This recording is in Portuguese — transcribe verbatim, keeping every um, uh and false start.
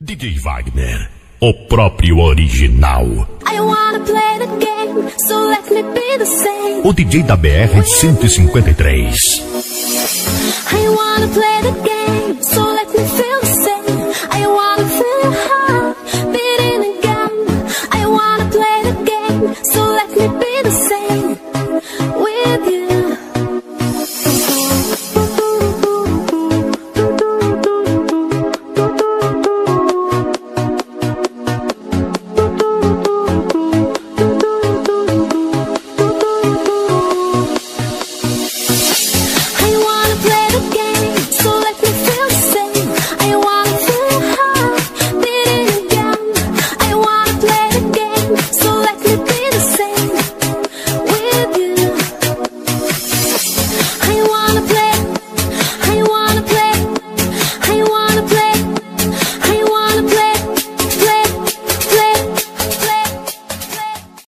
D J Wagner, o próprio original. I wanna play the game, so let me be the same. O D J da B R cento e cinquenta e três. I wanna play the game, so let me feel the same.